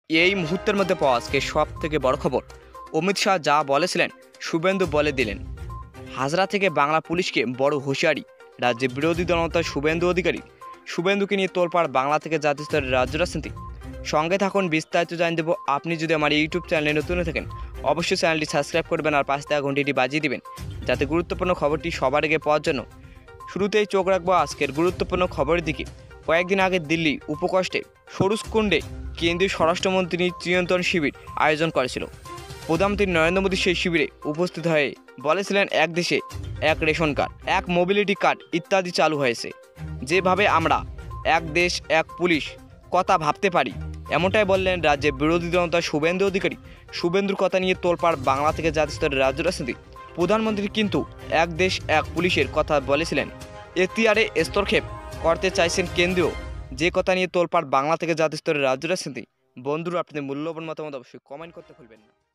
এই মুহূর্তের মধ্যে পাওয়া আজকে সব থেকে বড় খবর, অমিত শাহ যা বলেছিলেন শুভেন্দু বলে দিলেন। হাজরা থেকে বাংলা পুলিশকে বড় হুঁশিয়ারি, রাজ্যে বিরোধী দলনেতা শুভেন্দু অধিকারী। শুভেন্দুকে নিয়ে তোলপাড় বাংলা থেকে জাতীয় স্তরের রাজ্য রাজনীতি। সঙ্গে থাকুন, বিস্তারিত জানিয়ে দেবো। আপনি যদি আমার ইউটিউব চ্যানেলে নতুন হয়ে থাকেন, অবশ্যই চ্যানেলটি সাবস্ক্রাইব করবেন আর পাশে থাকা ঘন্টিটি বাজিয়ে দিবেন, যাতে গুরুত্বপূর্ণ খবরটি সবার আগে পাওয়ার জন্য। শুরুতেই চোখ রাখবো আজকের গুরুত্বপূর্ণ খবরের দিকে। কয়েকদিন আগে দিল্লি উপকষ্টে সরুজকুণ্ডে কেন্দ্রীয় স্বরাষ্ট্রমন্ত্রী চিরন্তন শিবির আয়োজন করেছিল। প্রধানমন্ত্রী নরেন্দ্র মোদী সেই শিবিরে উপস্থিত হয়ে বলেছিলেন, এক দেশে এক রেশন কার্ড, এক মোবিলিটি কার্ড ইত্যাদি চালু হয়েছে। যেভাবে আমরা এক দেশ এক পুলিশ কথা ভাবতে পারি, এমনটাই বললেন রাজ্যের বিরোধী দলনেতা শুভেন্দু অধিকারী। শুভেন্দুর কথা নিয়ে তোলপাড় বাংলা থেকে জাতীয় স্তরের রাজ্য রাজনীতি। প্রধানমন্ত্রী কিন্তু এক দেশ এক পুলিশের কথা বলেছিলেন, এখতিয়ারে স্তরক্ষেপ করতে চাইছেন কেন্দ্রীয়, যে কথা নিয়ে তোলপাড় বাংলা থেকে জাতীয় স্তরের রাজ্য রাজনীতি। বন্ধুরা, আপনাদের মূল্যবান মতামত অবশ্যই কমেন্ট করতে ভুলবেন না।